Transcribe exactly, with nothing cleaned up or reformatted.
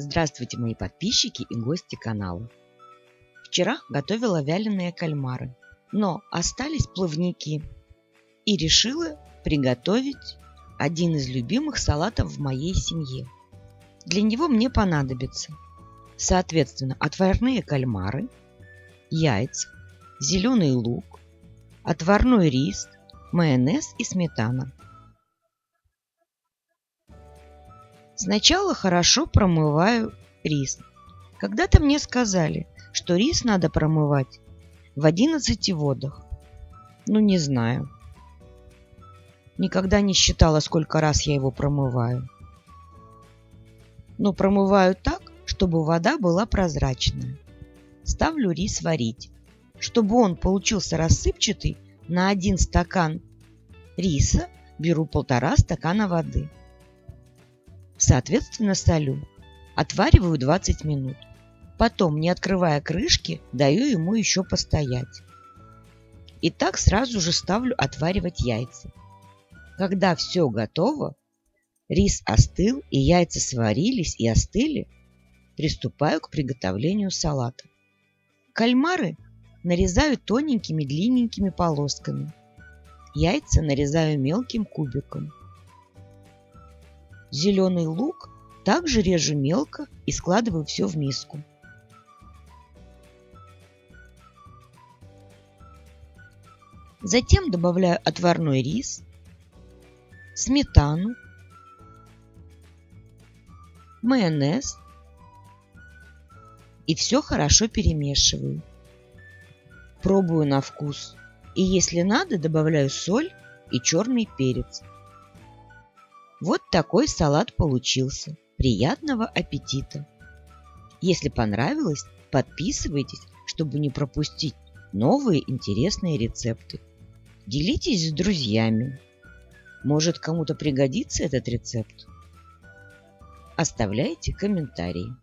Здравствуйте, мои подписчики и гости канала. Вчера готовила вяленые кальмары, но остались плавники и решила приготовить один из любимых салатов в моей семье. Для него мне понадобится, соответственно, отварные кальмары, яйца, зеленый лук, отварной рис, майонез и сметана. Сначала хорошо промываю рис. Когда-то мне сказали, что рис надо промывать в одиннадцати водах. Ну, не знаю. Никогда не считала, сколько раз я его промываю. Но промываю так, чтобы вода была прозрачная. Ставлю рис варить. Чтобы он получился рассыпчатый, на один стакан риса беру полтора стакана воды. Соответственно, солю. Отвариваю двадцать минут. Потом, не открывая крышки, даю ему еще постоять. И так сразу же ставлю отваривать яйца. Когда все готово, рис остыл и яйца сварились и остыли, приступаю к приготовлению салата. Кальмары нарезаю тоненькими длинненькими полосками. Яйца нарезаю мелким кубиком. Зеленый лук также режу мелко и складываю все в миску. Затем добавляю отварной рис, сметану, майонез и все хорошо перемешиваю. Пробую на вкус и, если надо, добавляю соль и черный перец. Вот такой салат получился. Приятного аппетита! Если понравилось, подписывайтесь, чтобы не пропустить новые интересные рецепты. Делитесь с друзьями. Может, кому-то пригодится этот рецепт? Оставляйте комментарии.